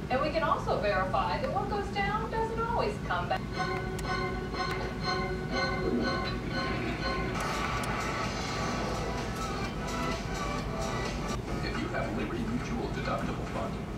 And we can also verify that what goes down doesn't always come back. If you have Liberty Mutual Deductible Fund,